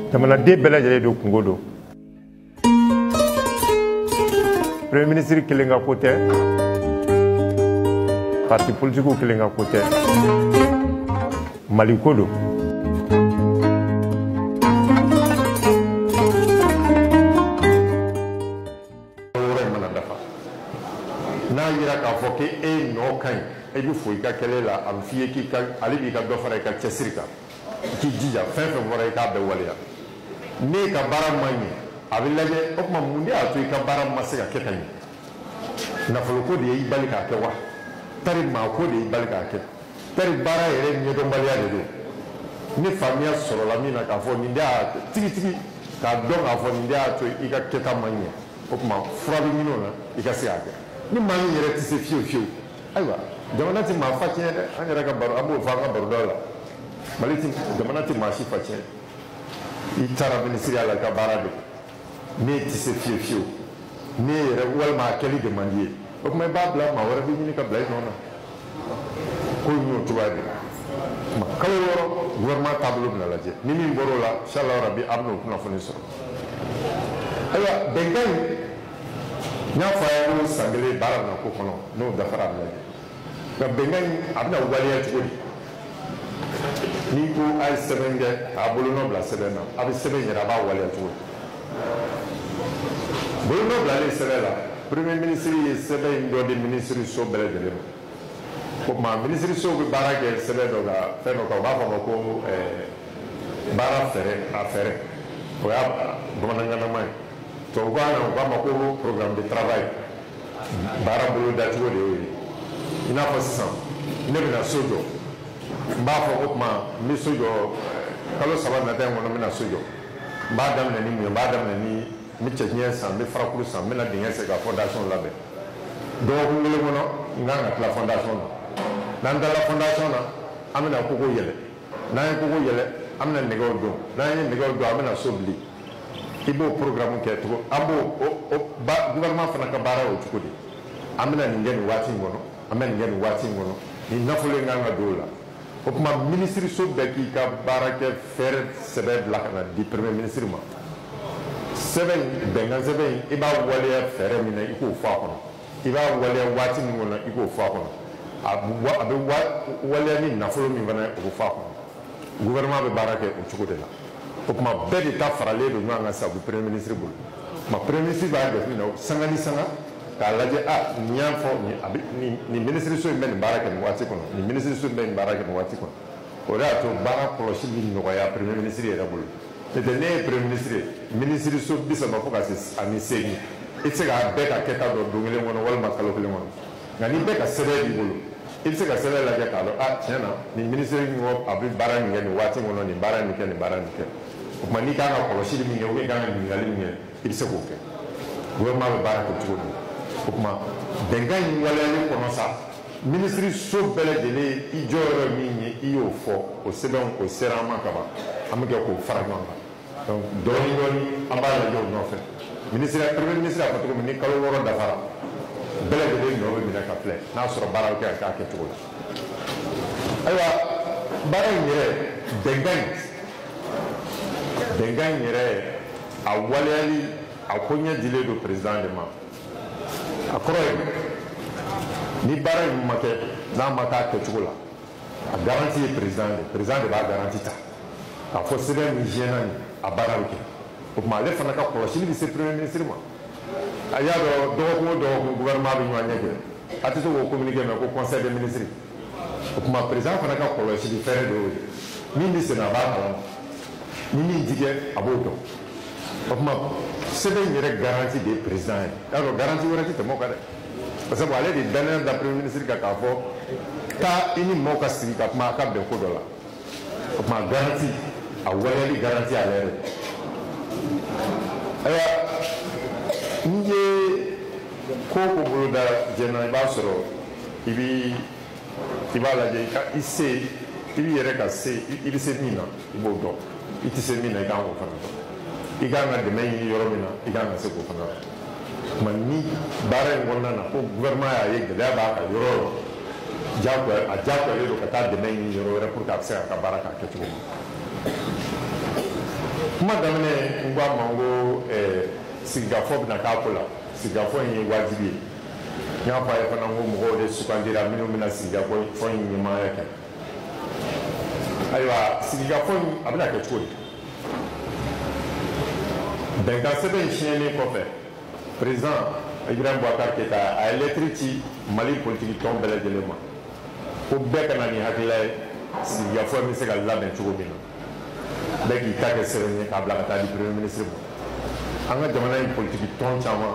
jamanaden bɛɛ lajɛlen do kungo do. Premier ministre kelen ka ko tɛ, parti politique kelen ka ko tɛ, Mali ko do. N'a yira k'a fɔ ko e nɔ ka ɲi, e bɛ fo i ka kɛlɛ la, a bɛ f'i ye k'i ka ale b'i ka dɔ fara i ka cɛsiri kan, i k'i jija fɛn fɛn fɔra i k'a bɛɛ waleya. N'e ka baara ma ɲɛ, a bɛ lajɛ o tuma mun de y'a to i ka baara ma se ka kɛ ka ɲɛ. Nafolo ko de y'i bali k'a kɛ wa? Tari maa ko de y'i bali k'a kɛ. Tari baara yɛrɛ ɲɛdɔnbaliya de don. Ni faamuya sɔrɔla min na k'a fɔ nin de y'a tigitigi k'a dɔn k'a fɔ nin de y'a to i ka kɛta ma ɲɛ, o tuma fura bɛ ɲini o la i ka se k'a kɛ. Ni maa min yɛrɛ tɛ se fiyewu fiyewu, ayiwa jamana tɛ maa fa tiɲɛ dɛ, an yɛrɛ ka baro an b'o fɔ an ka barodaw la. Mali tɛ jamana tɛ maa si fa tiɲɛ. I taara minisiriya la i ka baara de, n'e tɛ se fiyewu fiyewu, n'e yɛrɛ walima a kɛli de man di ye, o tuma i b'a bila maa wɛrɛ bɛ ɲini ka bila i nɔ na. Ko in y'o cogoya de ye. Kalo wɔɔrɔ gouvernement taabolo bɛna lajɛ, ni min bɔr'o la inchallah rabi a bɛna o kunnafoni sɔrɔ. Ayiwa bɛnkan in n y'a fɔ a ye ko san kelen baara bɛna k'o kɔnɔ n'o dafara a bɛ lajɛ, nka bɛnkan in a bɛna waleya cogo di? N'i ko a ye sɛbɛn kɛ k'a bolonɔ bila sɛbɛn na, a bɛ sɛbɛn yɛrɛ a b'a waleya cogo di? Bolonɔ bilalen sɛbɛn la, premier ministre ye sɛbɛn in dɔ di ministre so bɛɛ lajɛlen ma. O tuma ministre so bɛ baara kɛ sɛbɛn dɔ ka fɛn dɔ kan u b'a fɔ a ma ko baara fɛɛrɛ a fɛɛrɛ, o y'a bamanankanama ye. Tubabukan na u k'a ma ko programme de travail, baara bolo dacogo de y'o ye. I n'a fɔ sisan ne bɛna so jɔ, n b'a fɔ o tuma n bɛ so jɔ kalo 3 nata in kɔnɔ n bɛna so jɔ, n b'a daminɛ ni mun ye? N b'a daminɛ ni n bɛ cɛncɛn san, n bɛ farakuru san, n bɛna dingɛ sen ka fondation labɛn. Dɔgɔkun kelen kɔnɔ n kan ka tila fondation na. N'an tilala fondation na an bɛna kogo yɛlɛ, n'an ye kogo yɛlɛ an bɛna nɛgɛw don, n'an ye nɛgɛw don an bɛna so bili. I b'o programme kɛ cogo, an b'o gouvernement fana ka baara o cogo di? An bɛna nin kɛ nin waati in kɔnɔ, an bɛ nin kɛ nin waati in kɔnɔ, nin nafolo in kan ka don o la. O tuma ministre so bɛɛ k'i ka baara kɛ fɛɛrɛ sɛbɛn bila ka na di premier ministre ma. Sɛbɛn in bɛnkan sɛbɛn in i b'a waleya fɛɛrɛ min na i k'o fɔ a kɔnɔ, i b'a waleya waati min kɔnɔ i k'o fɔ a kɔnɔ, a bɛ waleya ni nafolo min fana ye o bɛ fɔ a kɔnɔ. Gouvernement bɛ baara kɛ o cogo de la. O tuma bɛɛ de ta faralen don ɲɔgɔn kan sisan u bɛ premier ministre bolo. O tuma premier ministre b'a jateminɛ sanga ni sanga k'a lajɛ nin y'a fɔ nin ministre so in bɛ nin baara kɛ nin waati kɔnɔ, nin ministre so in bɛ nin baara kɛ nin waati kɔnɔ. O de y'a to baara kɔlɔsi bɛ nɔgɔya premier ministre yɛrɛ bolo. N'o tɛ ne ye premier ministre ye, ministre so 30 fo ka se ani 8 i tɛ se k'a bɛɛ ka kɛta dɔn don kelen kɔnɔ walima kalo kelen kɔnɔ, nka ni bɛɛ ka sɛbɛn b'i bolo i bɛ se ka sɛbɛn lajɛ k'a dɔn tiɲɛ na nin ministre in a bɛ baara min kɛ nin waati kɔnɔ nin baara nin kɛ nin baara nin kɛ. O tuma n'i kan ka kɔlɔsili min kɛ ou bien i kan ka ɲininkali min kɛ i bɛ se k'o kɛ. Gouvernement bɛ baara kɛ cogo di? O tuma bɛnkan in waleyali kɔnɔ sa ministre so bɛɛ lajɛlen i jɔyɔrɔ min ye i y'o fɔ o sɛbɛn o sera an ma kaban an bɛ kɛ k'o fara ɲɔgɔn kan. Donc dɔɔni dɔɔni an b'a lajɛ o nɔfɛ. Premier ministre a fɔ cogo min ni kalo 6 dafara bɛɛ lajɛlen nɔ bɛ minɛ ka filɛ n'a sɔrɔ baara bɛ kɛ ka k'a kɛcogo la. Ayiwa baara in yɛrɛ bɛnkan in yɛrɛ a waleyali a ko ɲɛ dilen don président de ma. A kɔrɔ ye ni baara in ma kɛ n'a ma k'a kɛcogo la a garanti ye président de b'a garanti ta k'a fɔ sɛbɛn min jɛna nin a baara bɛ kɛ. O tuma ale fana ka kɔlɔsili bɛ se premier ministre ma. A y'a dɔn dɔgɔkun o dɔgɔkun gouvernement bɛ ɲɔgɔn ɲɛ kɛ a tɛ se k'o communiquer mais ko conseil des ministres. O tuma président fana ka kɔlɔsili fɛɛrɛ de y'o ye min bɛ senna a b'a kalama ni min tigɛ a b'o dɔn. O tuma sɛbɛn yɛrɛ garanti de ye président ye. Y'a dɔn garanti wɛrɛ tɛ tɛmɛ o kan dɛ parce que ale de dalen da premier ministre kan k'a fɔ taa i ni maaw ka sigi ka kuma a ka bɛn ko dɔ la. O tuma garanti a waleyali garanti ale yɛrɛ. Ayiwa n'i ye ko o ko boloda jɛnna i b'a sɔrɔ i b'a lajɛ i se i b'i yɛrɛ ka se i bɛ se min na i b'o dɔn i tɛ se min na i kan k'o fana dɔn i kan ka dɛmɛ ɲini yɔrɔ min na i kan ka se k'o fana dɔn. Tuma ni baara in kɔnɔna na ko gouvernement y'a ye gɛlɛya b'a kan yɔrɔ o yɔrɔ a diyagoyalen don ka taa dɛmɛ ɲini yɔrɔ wɛrɛ pour que a bɛ se k'a ka baara k'a kɛcogo ma. kuma daminɛ n ko a ma n ko sigikafɔ bɛna k'a ko la sigikafɔ in ye wajibi ye n y'a fɔ a ye fana n ko mɔgɔw de sugandira minnu bɛna sigikafɔ in ɲɛmaaya kɛ ayiwa sigikafɔ in a bɛna kɛ cogo di bɛnkan sɛbɛn in siɲɛlen kɔfɛ président Ibrahim Boubacar Keïta a ye lɛtiri ci Mali politiki tɔn bɛɛ lajɛlen ma ko bɛɛ ka na ni hakilila ye sigikafɔ in bɛ se ka labɛn cogo min na bɛɛ k'i ta kɛ sɛbɛn ye k'a bila ka taa di premier ministre ma an ka jamana in politiki tɔn caman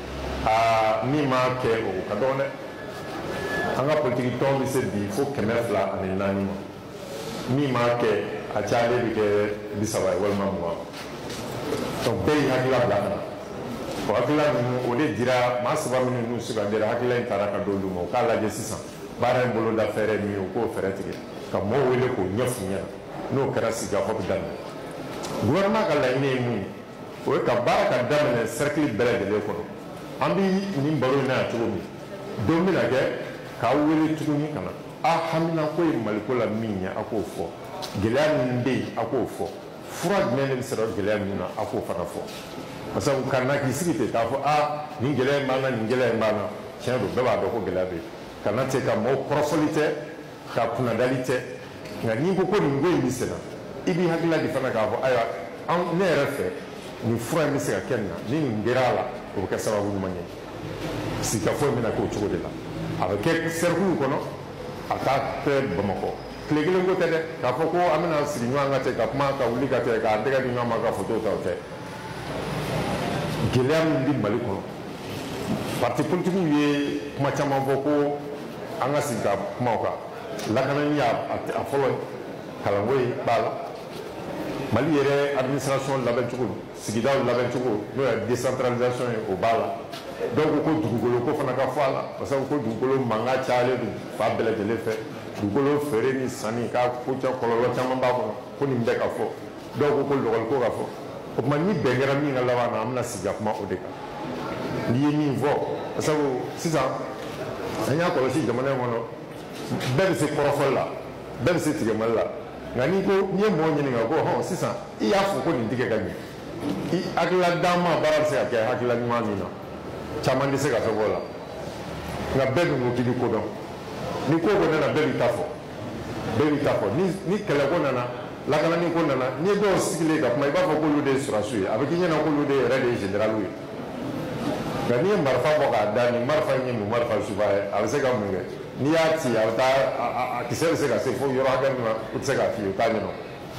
min m'a kɛ o ka dɔgɔ dɛ an ka politiki tɔn bɛ se bi fo 204 ma min m'a kɛ a cayalen bɛ kɛ 30 ye walima 20 donc bɛɛ y'i hakilila bila ka na o hakilila ninnu o de dira maa saba minnu n'u sugandira hakilila in taara ka don olu ma o k'a lajɛ sisan baara in boloda fɛɛrɛ min ye o k'o fɛɛrɛ tigɛ ka mɔgɔw wele k'o ɲɛf'u ɲɛna n'o kɛra sigikafɔ bɛ daminɛ gouvernement ka laɲini ye mun ye o ye ka baara ka daminɛ cercle bɛɛ lajɛlen kɔnɔ an bɛ nin baro in na yan cogo min don bɛna kɛ k'aw wele tuguni ka na a hamina ko ye maliko la min ye a k'o fɔ gɛlɛya min bɛ yen a k'o fɔ fura jumɛn de bɛ sɔrɔ gɛlɛya min na a k'o fana fɔ parce que ka na k'i sigi ten k'a fɔ nin gɛlɛya in b'an na nin gɛlɛya in b'an na tiɲɛ don bɛɛ b'a dɔn ko gɛlɛya bɛ yen ka na ten ka mɔgɔw kɔrɔfɔli tɛ ka kunnadali tɛ nka n'i ko ko nin ko in bɛ senna i b'i hakilila de fana k'a fɔ ayiwa ne yɛrɛ fɛ nin fura in bɛ se ka kɛ nin na ni nin kɛra a la o bɛ kɛ sababu ɲuman ye sigikafɔ in bɛna k'o cogo de la a bɛ kɛ cercle kɔnɔ a t'a kɛ bamakɔ tile kelen ko tɛ dɛ k'a fɔ ko an bɛna sigi ɲɔgɔn kan ten ka kuma ka wuli ka tɛ k'a tɛgɛ di ɲɔgɔn ma ka foto ta o tɛ gɛlɛya min bɛ mali kɔnɔ parti politikiw ye kuma caman fɔ ko an ka sigi ka kuma o kan lakanani a fɔlɔ kalanko ye b'a la mali yɛrɛ administration labɛn cogo sigidaw labɛn cogo n'o ye décentralisation ye o b'a la dɔw ko dugukolo ko fana ka fɔ a la parce que ko dugukolo mankan cayalen don fa bɛɛ lajɛlen fɛ dugukolo feere ni sanni k'a ko kɔlɔlɔ caman b'a kɔnɔ ko nin bɛɛ ka fɔ dɔw ko lɔgɔliko ka fɔ o tuma ni bɛn kɛra min ka laban na an bɛna sigi ka kuma o de kan n'i ye min fɔ parce que sisan an y'a kɔlɔsi jamana in kɔnɔ bɛɛ bɛ se kɔrɔfɔli la bɛɛ bɛ se tigɛmali la nka n'i ye mɔgɔ ɲininka ko hɔn sisan i y'a fɔ ko nin tigɛ ka ɲɛ i hakilila d'an ma baara bɛ se ka kɛ hakilila ɲuman min na caman tɛ se ka fɛn fɔ o la nka bɛɛ dun ko k'i bɛ ko dɔn ni ko ko nana bɛɛ b'i ta fɔ bɛɛ b'i ta fɔ ni kɛlɛko nana lakanani ko nana n'i ye dɔw sigilen ka kuma i b'a fɔ k'olu de ye surasiw ye a bɛ k'i ɲɛna k'olu de yɛrɛ de ye généraliw ye nka n'i ye marifa bɔ k'a da nin marifa in ye mun marifa suba ye a bɛ se ka mun kɛ n'i y'a ci a bɛ taa a kisɛ bɛ se ka se fo yɔrɔ hakɛ min na o tɛ se k'a f'i ye o t'a ɲɛna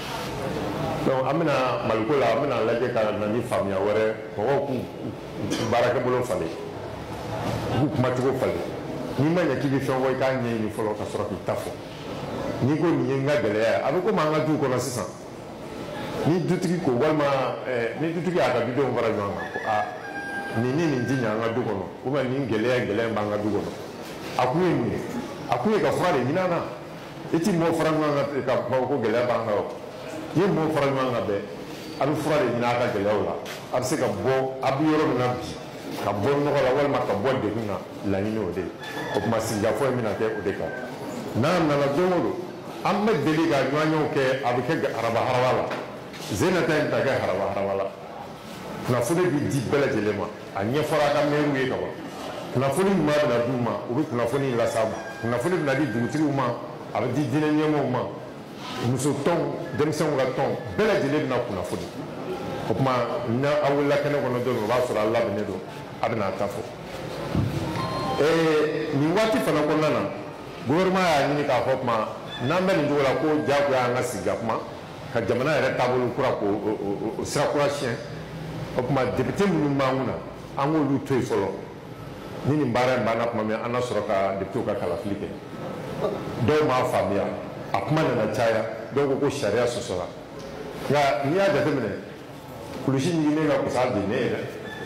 donc an bɛna maliko la an bɛna lajɛ ka na ni faamuya wɛrɛ mɔgɔw k'u baarakɛbolo falen k'u kumacogo falen n'i ma ɲɛ k'i bɛ fɛn fɔ i k'a ɲɛɲini fɔlɔ ka sɔrɔ k'i ta fɔ n'i ko nin ye n ka gɛlɛya ye a bɛ komi an ka duw kɔnɔ sisan ni dutigi ko walima ni dutigi y'a ka dudenw fara ɲɔgɔn kan ko nin ni nin ti ɲɛ an ka du kɔnɔ ubiyɛn nin gɛlɛya b'an ka du kɔnɔ a kun ye mun ye a kun ye ka fura de ɲini an na i ti mɔgɔw fara ɲɔgɔn kan ka kuma ko gɛlɛya b'an kan o i ye mɔgɔw fara ɲɔgɔn kan bɛɛ a bɛ fura de ɲini a ka gɛlɛyaw la a bɛ se ka bɔ a bɛ yɔrɔ min na bi ka bɔ nɔgɔ la walima ka bɔ degun na laɲini o de ye o tuma sigikafɔ in bɛna kɛ o de kan n'an nana don o don an bɛ deli ka ɲɔgɔnyew kɛ a bɛ kɛ haraba la zenata in ta kɛ haraba la kunnafoni bɛ di bɛɛ lajɛlen ma a ɲɛfɔra a ka mɛriw ye ka ban kunnafoni ɲuman bɛna d'u ma u bɛ kunnafoni in las'a ma kunnafoni bɛna di dugutigiw ma a bɛ di diinɛ ɲɛmɔgɔw ma muso tɔn denmisɛnw ka tɔn bɛɛ lajɛlen bɛna kunnafoni o tuma n'a aw wulila kɛnɛ kɔnɔ don min o b'a sɔrɔ a labɛnnen don a bɛna a ta fɔ nin waati fana kɔnɔna na gouvernement y'a ɲini k'a fɔ tuma n'an bɛ nin cogo la ko diyagoya an ka sigi ka kuma ka jamana yɛrɛ taabolo kura k'o sira kura siɲɛ o tuma député minnu b'an kunna an k'olu to yen fɔlɔ ni nin baara in banna tuma min an na sɔrɔ ka députéw ka kalafili kɛ dɔw m'a faamuya a kuma nana caya dɔw ko sariya sɔsɔra nka n'i y'a jateminɛ kulusi ɲiginnen ka kusa bi ne ye dɛ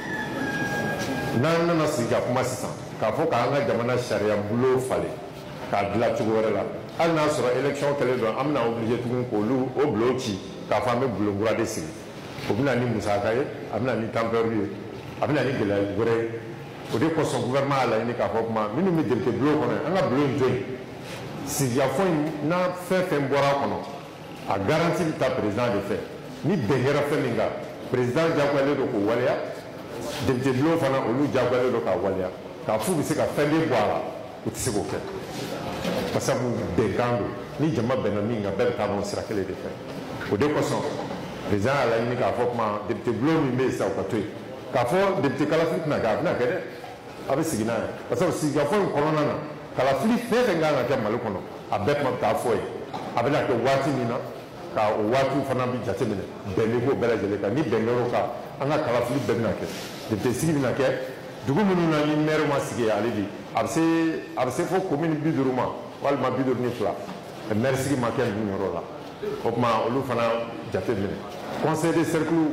n'an nana sigi ka kuma sisan k'a fɔ k'an ka jamana sariya bolo falen k'a dilan cogo wɛrɛ la hali n'a sɔrɔ élection kɛlen don an bɛna obligé tuguni k'olu o bulon ci k'a fɔ an bɛ bulon kura de sigi o bɛ na ni musaka ye a bɛ na ni temps perdu ye a bɛ na ni gɛlɛya wɛrɛ ye o de kosɔn gouvernement y'a laɲini k'a fɔ kuma minnu bɛ député bulon kɔnɔ an ka bulon in to yen sigikafɔ in n'a fɛn fɛn bɔra a kɔnɔ a garanti bɛ taa président de fɛ ni bɛn kɛra fɛn min kan président diyagoyalen don k'o waleya député bulon fana olu diyagoyalen don k'a waleya k'a f'u bɛ se ka fɛn de bɔ a la u tɛ se k'o kɛ parce que bɛnkan don ni jama bɛnna min kan bɛɛ bɛ taa ɲɔgɔn sira kelen de fɛ o de kosɔn président y'a laɲini k'a fɔ kuma député bulon min bɛ yen sisan o ka to yen k'a fɔ député kalafili tɛna kɛ a bɛna kɛ dɛ a bɛ sigi n'a ye parce que sigikafɔ in kɔnɔna na kalafili fɛn fɛn kan ka kɛ mali kɔnɔ a bɛɛ tuma bɛ taa fɔ ye a bɛna kɛ waati min na ka o waatiw fana bɛ jateminɛ bɛn bɛ k'o bɛɛ lajɛlen kan ni bɛn kɛr'o kan an ka kalafili bɛɛ bɛna kɛ député sigi bɛna kɛ dugu minnu na ni maire ma sigi ale bi a bɛ se fo commune 50 ma walima 52 maire sigi ma kɛ ninnu yɔrɔ la o tuma olu fana jateminɛ conseil de cercle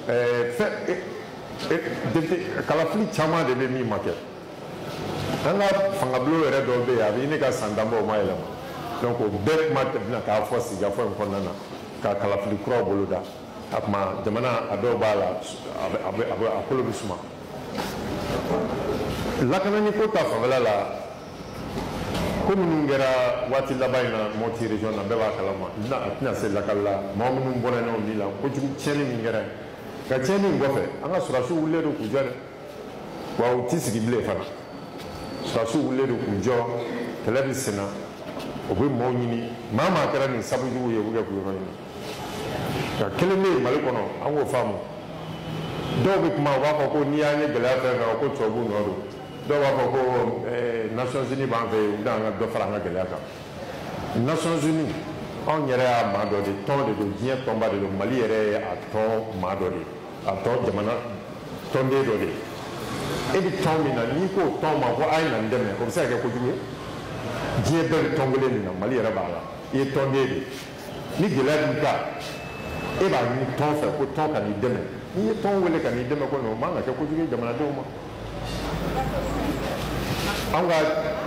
kalafili caman de bɛ min ma kɛ an ka fangabulon yɛrɛ dɔw bɛ yen a bɛ ɲini ka san danbɔ o ma yɛlɛma donc o bɛɛ kuma bɛna k'a fɔ sigikafɔ in kɔnɔna na ka kalafili kuraw bolo da a kuma jamana a dɔw b'a la a kolo bɛ suma lakanani ko ta fanfɛla la ko minnu kɛra waati laban in na Mopti région na bɛɛ b'a kalama a tɛna se lakali la maa minnu bɔra ɲɔgɔn ni la kojugu tiɲɛni min kɛra ka tiɲɛni in kɔfɛ an ka sɔrɔdasiw wulilen don k'u jɔ dɛ wa u tɛ sigi bilen fana sɔrɔdasiw wulilen don k'u jɔ kɛlɛ bɛ senna o bɛ maaw ɲini maa maa kɛra nin sabu jugu ye u bɛ kɛ k'u yɔrɔ ɲini nka kelen bɛ yen mali kɔnɔ an k'o faamu dɔw bɛ kuma u b'a fɔ ko n'i y'a ye gɛlɛya fɛn fɛn ko tubabuw nɔ don dɔw b'a fɔ ko Nations Unies b'an fɛ yen u bɛna an ka dɔ fara an ka gɛlɛya kan Nations Unies anw yɛrɛ y'a maa dɔ de tɔn de don diɲɛ tɔnba de don mali yɛrɛ ye a tɔn maa dɔ de a tɔn jamana tɔnden dɔ de e bɛ tɔn min na n'i ko tɔn ma ko a ye na nin dɛmɛ o bɛ se ka kɛ kojugu ye diɲɛ bɛɛ bɛ tɔn kelen min na mali yɛrɛ b'a la i ye tɔnden de ni gɛlɛya b'i kan e b'a ɲini tɔn fɛ ko tɔn ka n'i dɛmɛ n'i ye tɔn wele ka n'i dɛmɛ ko nin o man ka kɛ kojugu ye jamanadenw ma an ka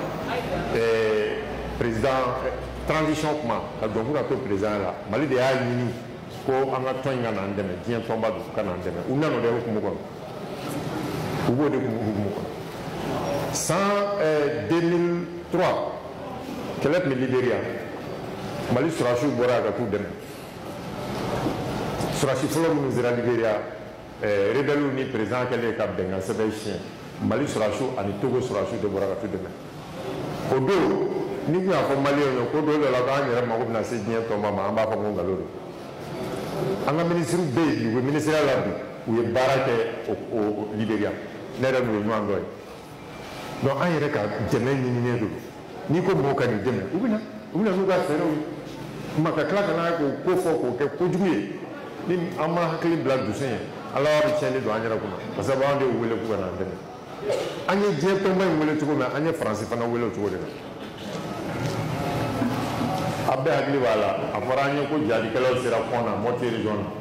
président transition kuma ka dɔn ko ka to président la mali de y'a ɲini ko an ka tɔn in ka n'an dɛmɛ diɲɛ tɔnba don ka n'an dɛmɛ u nana o de hukumu kɔnɔ u b'o de hukumu kɔnɔ san 2003 kɛlɛ tun bɛ Libéria mali sɔrɔdasiw bɔra ka t'u dɛmɛ sɔrɔdasi fɔlɔ minnu sera Libéria rebelles ni président kɛlen ka bɛnkan sɛbɛn siɲɛ mali sɔrɔdasiw ani Togo sɔrɔdasiw de bɔra ka t'u dɛmɛ o don ni tun y'a fɔ maliyɛnw ye ko dɔ de la k'an yɛrɛ mago bɛna se diɲɛ tɔnba ma an b'a fɔ ko nkalon don an ka minisiriw bɛ yen u bɛ minisiriya la bi u ye baara kɛ o Libéria ne yɛrɛ n'u ye ɲɔgɔn dɔ ye donc an yɛrɛ ka dɛmɛ ɲininen don n'i ko mɔgɔw ka nin dɛmɛ u bɛna n'u ka fɛɛrɛw ye kuma ka tila ka n'a k'o ko fɔ k'o kɛ kojugu ye ni an ma hakili bila dusu ye ala bɛ tiɲɛni don an yɛrɛ kunna parce que an de y'u wele k'u ka n'an dɛmɛ an ye diɲɛ tɔnba in wele cogo min an ye faransi fana wele o cogo de la a bɛɛ hakili b'a la a fɔra an ye ko jadikɛlaw sera kɔn na Mopti région na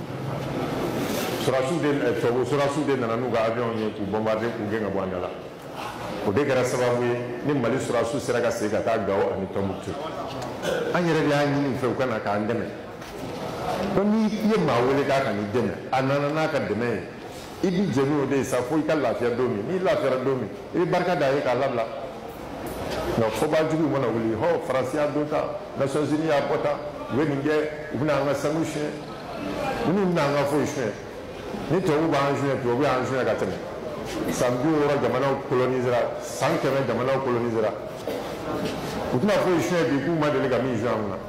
tubabu sɔrɔdasiw de nana n'u ka avion ye k'u bombarder k'u gɛn ka bɔ an da la o de kɛra sababu ye ni mali sɔrɔdasiw sera ka segin ka taa Gao ani Tɔnbukutu an yɛrɛ de y'a ɲini u fɛ u ka na k'an dɛmɛ donc n'i ye maa wele k'a ka n'i dɛmɛ a nana n'a ka dɛmɛ ye i b'i jɛ n'o de ye sa fo i ka lafiya don min n'i lafiyara don min i bɛ barika da ye k'a labila nka fɔbajuguw mana wuli faransi y'a don ta Nations Unies y'a bɔ ta u bɛ nin kɛ u bɛna an ka sanu suɲɛ minnu bɛna an ka foyi suɲɛ ni tubabu b'an suɲɛ tubabu y'an suɲɛ ka tɛmɛ san 60 jamanaw colonisera san 100 jamanaw colonisera u tɛna foyi suɲɛ bi k'u ma deli ka min suɲɛ an kunna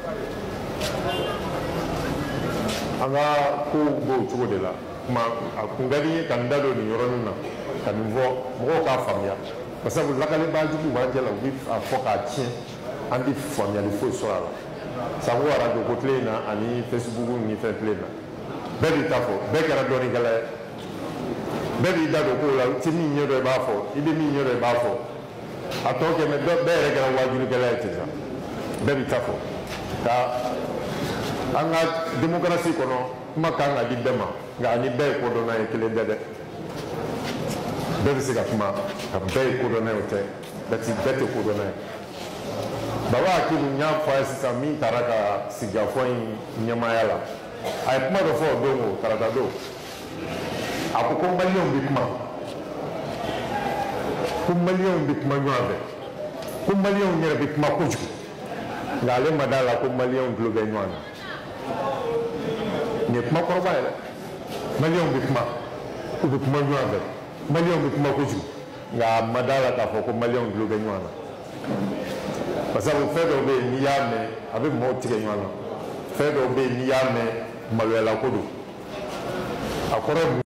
an ka kow b'o cogo de la kuma a kun ka di n ye ka n da don nin yɔrɔnin na ka nin fɔ mɔgɔw k'a faamuya parce que lakalibajugu b'an cɛ la u bɛ a fɔ k'a tiɲɛ an tɛ faamuyali foyi sɔrɔ a la sabu radio ko tile in na ani Facebook ni fɛn tile in na bɛɛ b'i ta fɔ bɛɛ kɛra dɔnnikɛla ye bɛɛ b'i da don kow la i tɛ min ɲɛ dɔn i b'a fɔ i bɛ min ɲɛ dɔn i b'a fɔ a tɔ kɛ mɛ bɛɛ yɛrɛ kɛra wajurukɛla ye ten sa bɛɛ b'i ta fɔ ka an ka démocratie kɔnɔ kuma kan ka di bɛɛ ma nka ani bɛɛ ye kodɔnna ye kelen tɛ dɛ bɛɛ bɛ se ka kuma ka bɛɛ ye kodɔnna ye o tɛ bɛɛ tɛ kodɔnna ye baba Akilu n y'a fɔ a ye sisan min taara ka sigikafɔ in ɲɛmaaya la a ye kuma dɔ fɔ o don o tarata don a ko maliyɛnw bɛ kuma ko maliyɛnw bɛ kuma ɲɔgɔn fɛ ko maliyɛnw yɛrɛ bɛ kuma kojugu nka ale ma d'a la ko maliyɛnw tulo bɛ ɲɔgɔn na nin ye kuma kɔrɔba ye dɛ maliyɛnw bɛ kuma u bɛ kuma ɲɔgɔn fɛ maliyɛnw bɛ kuma kojugu nka a ma d'a la k'a fɔ ko maliyɛnw tulo bɛ ɲɔgɔn na parce que fɛn dɔw bɛ yen n'i y'a mɛn a bɛ maaw tigɛ ɲɔgɔn na fɛn dɔw bɛ yen n'i y'a mɛn maloyala ko don a kɔrɔ